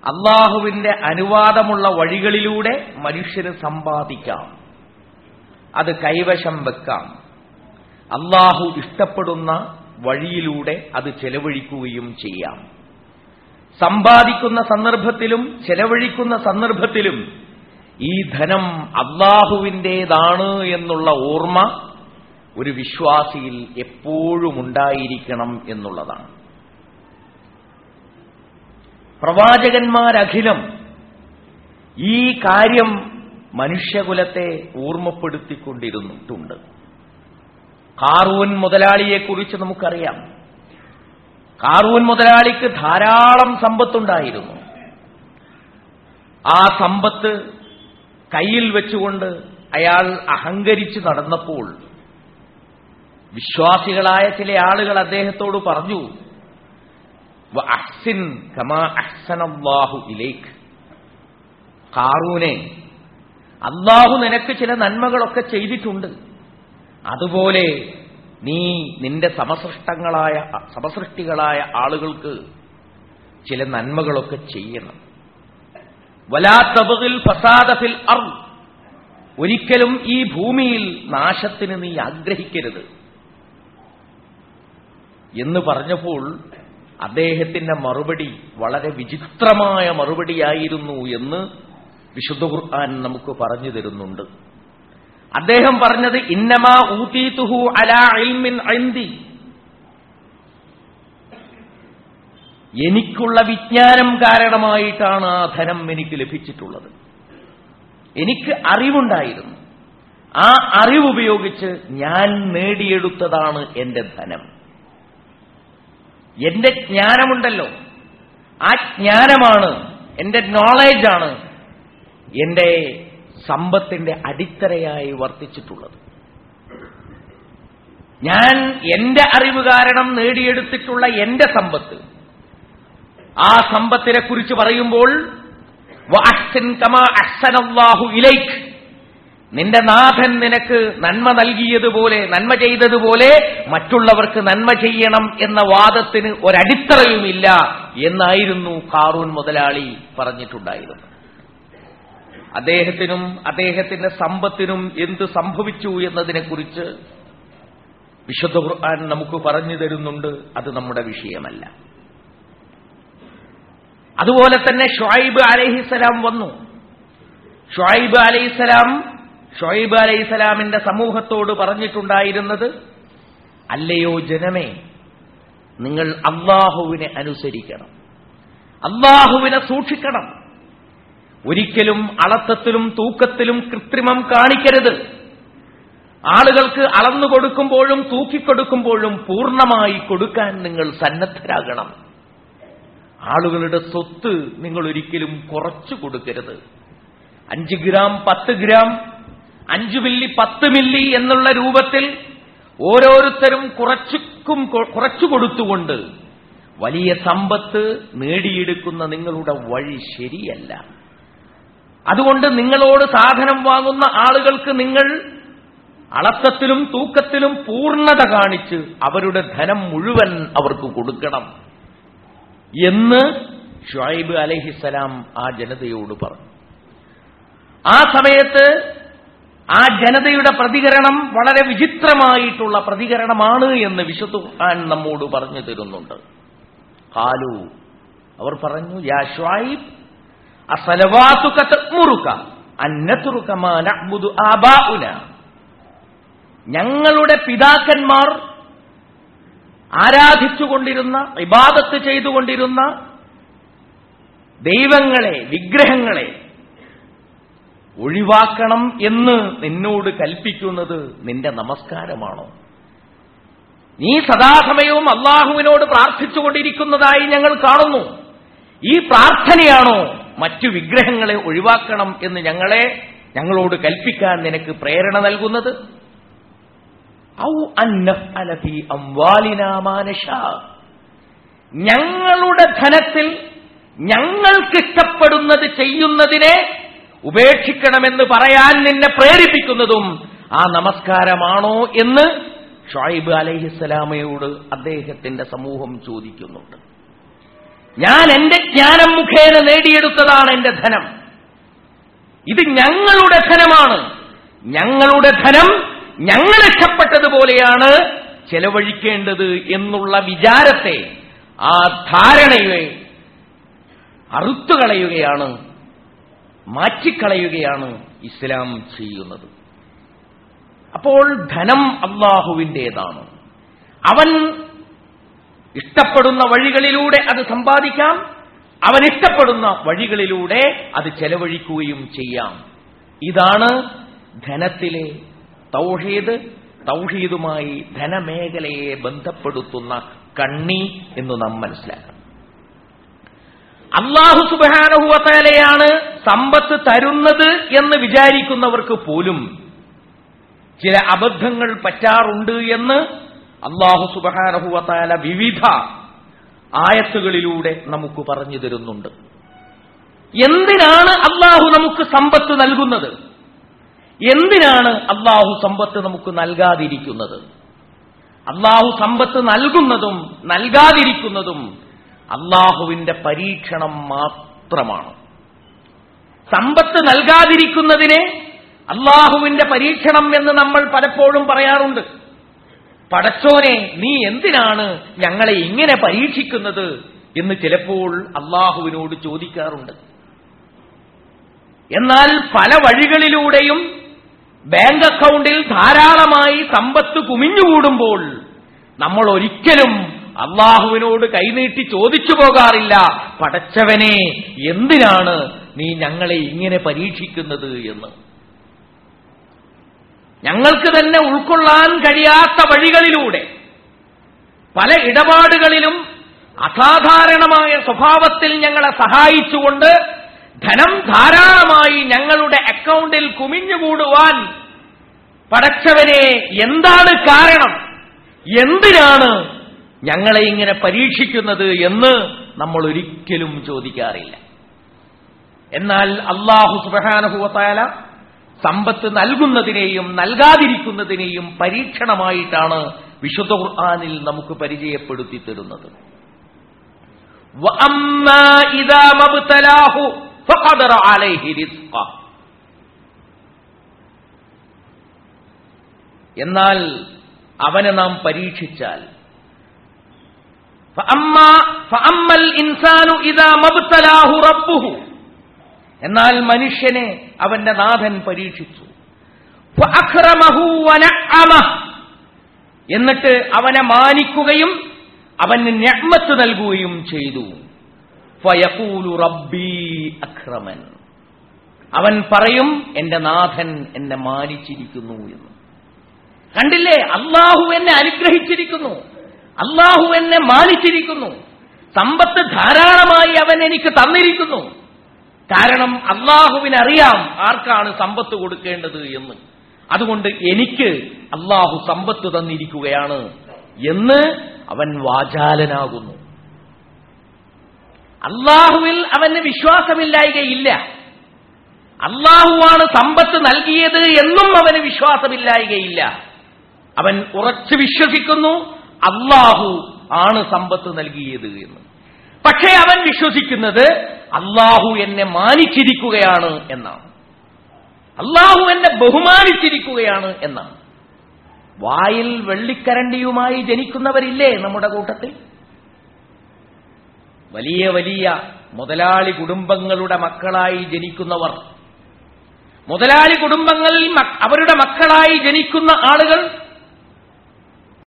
അള്ളാഹുവിന്റെ അനുവാദമുള്ള വഴികളിലൂടെ മനുഷ്യന് സമ്പാദിക്കാം, അത് കൈവശം വെക്കാം. അള്ളാഹു ഇഷ്ടപ്പെടുന്ന വഴിയിലൂടെ അത് ചെലവഴിക്കുകയും ചെയ്യാം. സമ്പാദിക്കുന്ന സന്ദർഭത്തിലും ചെലവഴിക്കുന്ന സന്ദർഭത്തിലും ഈ ധനം അള്ളാഹുവിൻ്റേതാണ് എന്നുള്ള ഓർമ്മ ഒരു വിശ്വാസിയിൽ എപ്പോഴും ഉണ്ടായിരിക്കണം എന്നുള്ളതാണ്. പ്രവാചകന്മാരഖിലം ഈ കാര്യം മനുഷ്യകുലത്തെ ഓർമ്മപ്പെടുത്തിക്കൊണ്ടിരുന്നിട്ടുണ്ട്. ഖാറൂൻ മുതലാളിയെക്കുറിച്ച് നമുക്കറിയാം. ഖാറൂൻ മുതലാളിക്ക് ധാരാളം സമ്പത്തുണ്ടായിരുന്നു. ആ സമ്പത്ത് കയ്യിൽ വെച്ചുകൊണ്ട് അയാൾ അഹങ്കരിച്ച് നടന്നപ്പോൾ വിശ്വാസികളായ ചില ആളുകൾ അദ്ദേഹത്തോട് പറഞ്ഞു, വഅഹ്സിൻ കമാ അഹ്സനല്ലാഹു ഇലൈക്. ഖാറൂനെ, അല്ലാഹു നിനക്ക് ചില നന്മകളൊക്കെ ചെയ്തിട്ടുണ്ട്, അതുപോലെ നീ നിന്റെ സമസൃഷ്ടികളായ ആളുകൾക്ക് ചില നന്മകളൊക്കെ ചെയ്യണം. വലാ തബ്ഗിൽ ഫസാദ ഫിൽ അർദ്. ഒരിക്കലും ഈ ഭൂമിയിൽ നാശത്തിന് നീ ആഗ്രഹിക്കരുത് എന്ന് പറഞ്ഞപ്പോൾ അദ്ദേഹത്തിന്റെ മറുപടി വളരെ വിചിത്രമായ മറുപടിയായിരുന്നു എന്ന് വിശുദ്ധ ഖുർആൻ നമുക്ക് പറഞ്ഞു തരുന്നുണ്ട്. അദ്ദേഹം പറഞ്ഞത്, ഇന്നമാ ഊതീതുഹു അലാ ഇൽമിൻ ഇൻദി. എനിക്കുള്ള വിജ്ഞാനം കാരണമായിട്ടാണ് ആ ധനം എനിക്ക് ലഭിച്ചിട്ടുള്ളത്. എനിക്ക് അറിവുണ്ടായിരുന്നു, ആ അറിവുപയോഗിച്ച് ഞാൻ നേടിയെടുത്തതാണ് എന്റെ ധനം. എന്റെ ജ്ഞാനമുണ്ടല്ലോ, ആ ജ്ഞാനമാണ്, എന്റെ നോളേജാണ് എന്റെ സമ്പത്തിന്റെ അടിത്തറയായി വർത്തിച്ചിട്ടുള്ളത്. ഞാൻ എന്റെ അറിവ് കാരണം നേടിയെടുത്തിട്ടുള്ള എന്റെ സമ്പത്ത്, ആ സമ്പത്തിനെ കുറിച്ച് പറയുമ്പോൾ വഅഹ്സിൻ കമാ അഹ്സനല്ലാഹു ഇലൈക്. നിന്റെ നാഥൻ നിനക്ക് നന്മ നൽകിയതുപോലെ, നന്മ ചെയ്തതുപോലെ മറ്റുള്ളവർക്ക് നന്മ ചെയ്യണം എന്ന വാദത്തിന് ഒരടിത്തറയുമില്ല എന്നായിരുന്നു ഖാറൂൻ മുതലാളി പറഞ്ഞിട്ടുണ്ടായിരുന്നത്. അദ്ദേഹത്തിനും അദ്ദേഹത്തിന്റെ സമ്പത്തിനും എന്ത് സംഭവിച്ചു എന്നതിനെക്കുറിച്ച് വിശുദ്ധ ഖുർആൻ നമുക്ക് പറഞ്ഞു തരുന്നുണ്ട്. അത് നമ്മുടെ വിഷയമല്ല. അതുപോലെ തന്നെ ശുഐബ് അലൈഹിസ്സലാം വന്നു. ശുഐബ് അലൈഹിസ്സലാമിന്റെ സമൂഹത്തോട് പറഞ്ഞിട്ടുണ്ടായിരുന്നത്, അല്ലയോ ജനമേ, നിങ്ങൾ അല്ലാഹുവിനെ അനുസരിക്കണം, അല്ലാഹുവിനെ സൂക്ഷിക്കണം. ഒരിക്കലും അളത്തത്തിലും തൂക്കത്തിലും കൃത്രിമം കാണിക്കരുത്. ആളുകൾക്ക് അളന്നു കൊടുക്കുമ്പോഴും തൂക്കിക്കൊടുക്കുമ്പോഴും പൂർണ്ണമായി കൊടുക്കാൻ നിങ്ങൾ സന്നദ്ധരാകണം. ആളുകളുടെ സ്വത്ത് നിങ്ങൾ ഒരിക്കലും കുറച്ചു കൊടുക്കരുത്. 5 ഗ്രാം 10 ഗ്രാം 5 മില്ലി 10 മില്ലി എന്നുള്ള രൂപത്തിൽ ഓരോരുത്തരും കുറച്ചു കൊടുത്തുകൊണ്ട് വലിയ സമ്പത്ത് നേടിയെടുക്കുന്ന നിങ്ങളുടെ വഴി ശരിയല്ല. അതുകൊണ്ട് നിങ്ങളോട് സാധനം വാങ്ങുന്ന ആളുകൾക്ക് നിങ്ങൾ അളക്കത്തിലും തൂക്കത്തിലും പൂർണ്ണത കാണിച്ച് അവരുടെ ധനം മുഴുവൻ അവർക്ക് കൊടുക്കണം എന്ന് ശുഐബ് അലൈഹിസ്സലാം ആ ജനതയോട് പറഞ്ഞു. ആ സമയത്ത് ആ ജനതയുടെ പ്രതികരണം വളരെ വിചിത്രമായിട്ടുള്ള പ്രതികരണമാണ് എന്ന് വിശുദ്ധ ഖുർആൻ നമ്മോട് പറഞ്ഞു തരുന്നുണ്ട്. ഖാലു, അവർ പറഞ്ഞു, യാ ശുഐബ് അസ്സലവാതുക തഅ്മുറുക അൻ നത്റുക മാ നഅ്ബുദു ആബാഉന. ഞങ്ങളുടെ പിതാക്കന്മാർ ആരാധിച്ചുകൊണ്ടിരുന്ന, ഇബാദത്ത് ചെയ്തുകൊണ്ടിരുന്ന ദൈവങ്ങളെ, വിഗ്രഹങ്ങളെ ഒഴിവാക്കണം എന്ന് നിന്നോട് കൽപ്പിക്കുന്നത് നിന്റെ നമസ്കാരമാണോ? നീ സദാസമയവും അള്ളാഹുവിനോട് പ്രാർത്ഥിച്ചുകൊണ്ടിരിക്കുന്നതായി ഞങ്ങൾ കാണുന്നു. ഈ പ്രാർത്ഥനയാണോ മറ്റു വിഗ്രഹങ്ങളെ ഒഴിവാക്കണം എന്ന് ഞങ്ങളോട് കൽപ്പിക്കാൻ നിനക്ക് പ്രേരണ നൽകുന്നത്? ഔ അന്നഫഅല ഫീ അംവാലിനാ മാ നശാ. ഞങ്ങളുടെ ധനത്തിൽ ഞങ്ങൾക്കിഷ്ടപ്പെടുന്നത് ചെയ്യുന്നതിനെ ഉപേക്ഷിക്കണമെന്ന് പറയാൻ നിന്നെ പ്രേരിപ്പിക്കുന്നതും ആ നമസ്കാരമാണോ എന്ന് ശുഐബ് അലൈഹിസ്സലാമയോട് അദ്ദേഹത്തിന്റെ സമൂഹം ചോദിക്കുന്നുണ്ട്. ഞാൻ എന്റെ ജ്ഞാനം മുഖേന നേടിയെടുത്തതാണ് എന്റെ ധനം. ഇത് ഞങ്ങളുടെ ധനമാണ്. ഞങ്ങളുടെ ധനം ഞങ്ങൾ ഇഷ്ടപ്പെട്ടതുപോലെയാണ് ചെലവഴിക്കേണ്ടത് എന്നുള്ള വിചാരത്തെ, ആ ധാരണയെ അറുത്തുകളയുകയാണ്, മാറ്റിക്കളയുകയാണ് ഇസ്ലാം ചെയ്യുന്നത്. അപ്പോൾ ധനം അല്ലാഹുവിൻ്റേതാണ്. അവൻ ഇഷ്ടപ്പെടുന്ന വഴികളിലൂടെ അത് സമ്പാദിക്കാം, അവൻ ഇഷ്ടപ്പെടുന്ന വഴികളിലൂടെ അത് ചെലവഴിക്കുകയും ചെയ്യാം. ഇതാണ് ധനത്തിലെ തൗഹീദ്, തൗഹീദുമായി ധനമേഖലയെ ബന്ധപ്പെടുത്തുന്ന കണ്ണി എന്ന് നാം മനസ്സിലാക്കണം. അല്ലാഹു സുബ്ഹാനഹു വ തആലയാണ് സമ്പത്ത് തരുന്നത് എന്ന് വിചാരിക്കുന്നവർക്ക് പോലും ചില അബദ്ധങ്ങൾ പറ്റാറുണ്ട് എന്ന് അല്ലാഹു സുബ്ഹാനഹു വ തആല വിവിധ ആയത്തുകളിലൂടെ നമുക്ക് പറഞ്ഞു തരുന്നുണ്ട്. എന്തിനാണ് അല്ലാഹു നമുക്ക് സമ്പത്ത് നൽകുന്നത്? എന്തിനാണ് അല്ലാഹു സമ്പത്ത് നമുക്ക് നൽകാതിരിക്കുന്നത്? അല്ലാഹു സമ്പത്ത് നൽകുന്നതും നൽകാതിരിക്കുന്നതും അല്ലാഹുവിന്റെ പരീക്ഷണം മാത്രമാണ്. സമ്പത്ത് നൽകാതിരിക്കുന്നതിനെ അല്ലാഹുവിന്റെ പരീക്ഷണം എന്ന് നമ്മൾ പലപ്പോഴും പറയാറുണ്ട്. പടച്ചോനെ, നീ എന്തിനാണ് ഞങ്ങളെ ഇങ്ങനെ പരീക്ഷിക്കുന്നത് എന്ന് ചിലപ്പോൾ അല്ലാഹുവിനോട് ചോദിക്കാറുണ്ട്. എന്നാൽ പല വഴികളിലൂടെയും ബാങ്ക് അക്കൗണ്ടിൽ ധാരാളമായി സമ്പത്ത് കുമിഞ്ഞുകൂടുമ്പോൾ നമ്മൾ ഒരിക്കലും അല്ലാഹുവിനോട് കൈനീട്ടി ചോദിച്ചു പോകാറില്ല, പടച്ചവനെ എന്തിനാണ് നീ ഞങ്ങളെ ഇങ്ങനെ പരീക്ഷിക്കുന്നത് എന്ന്. ഞങ്ങൾക്ക് തന്നെ ഉൾക്കൊള്ളാൻ കഴിയാത്ത വഴികളിലൂടെ പല ഇടപാടുകളിലും അസാധാരണമായ സ്വഭാവത്തിൽ ഞങ്ങളെ സഹായിച്ചുകൊണ്ട് ധനം ധാരാളമായി ഞങ്ങളുടെ അക്കൗണ്ടിൽ കുമിഞ്ഞുകൂടുവാൻ പടച്ചവനെ എന്താണ് കാരണം, എന്തിനാണ് ഞങ്ങളെ ഇങ്ങനെ പരീക്ഷിക്കുന്നത് എന്ന് നമ്മൾ ഒരിക്കലും ചോദിക്കാറില്ല. എന്നാൽ അല്ലാഹു സുബ്ഹാനഹു വ തആല സമ്പത്ത് നൽകുന്നതിനെയും നൽകാതിരിക്കുന്നതിനെയും പരീക്ഷണമായിട്ടാണ് വിശുദ്ധ ഖുർആനിൽ നമുക്ക് പരിചയപ്പെടുത്തി തരുന്നത്. വഅമ്മാ ഇദാ മബ്തലാഹു ഫഖദറ അലൈഹി റിസ്ഖ. എന്നാൽ അവനെ നാം പരീക്ഷിച്ചാൽ, ഫഅമ്മൽ ഇൻസാനു ഇദാ മബ്തലാഹു റബ്ബുഹു, എന്നാൽ മനുഷ്യനെ അവന്റെ നാഥൻ പരീക്ഷിച്ചു, ഫഅക്രമഹു വനഅമഹു, എന്നിട്ട് അവനെ മാനിക്കുകയും അവന് നിഅ്മത്ത് നൽകുകയും ചെയ്തു, ഫയഖൂലു റബ്ബി അക്രമൻ, അവൻ പറയും എന്റെ നാഥൻ എന്നെ മാനിച്ചിരിക്കുന്നു എന്ന്. കണ്ടില്ലേ, അല്ലാഹു എന്നെ അനുഗ്രഹിച്ചിരിക്കുന്നു, അല്ലാഹു എന്നെ മാനിച്ചിരിക്കുന്നു, സമ്പത്ത് ധാരാളമായി അവൻ എനിക്ക് തന്നിരിക്കുന്നു. കാരണം അല്ലാഹുവിനറിയാം ആർക്കാണ് സമ്പത്ത് കൊടുക്കേണ്ടത് എന്ന്. അതുകൊണ്ട് എനിക്ക് അല്ലാഹു സമ്പത്ത് തന്നിരിക്കുകയാണ് എന്ന് അവൻ വാചാലനാകുന്നു. അല്ലാഹുവിൽ അവന് വിശ്വാസമില്ലായ്കയില്ല. അല്ലാഹുവാണ് സമ്പത്ത് നൽകിയത് എന്നും അവന് വിശ്വാസമില്ലായ്കയില്ല. അവൻ ഉറച്ചു വിശ്വസിക്കുന്നു അല്ലാഹു ആണ് സമ്പത്ത് നൽകിയത് എന്ന്. പക്ഷേ അവൻ വിശ്വസിക്കുന്നത് അല്ലാഹു എന്നെ മാനിച്ചിരിക്കുകയാണ് എന്നാണ്, അല്ലാഹു എന്നെ ബഹുമാനിച്ചിരിക്കുകയാണ് എന്നാണ്. വായിൽ വെള്ളിക്കരണ്ടിയുമായി ജനിക്കുന്നവരില്ലേ നമ്മുടെ കൂട്ടത്തിൽ? വലിയ വലിയ മുതലാളി കുടുംബങ്ങളുടെ മക്കളായി ജനിക്കുന്നവർ, മുതലാളി കുടുംബങ്ങളിൽ അവരുടെ മക്കളായി ജനിക്കുന്ന ആളുകൾ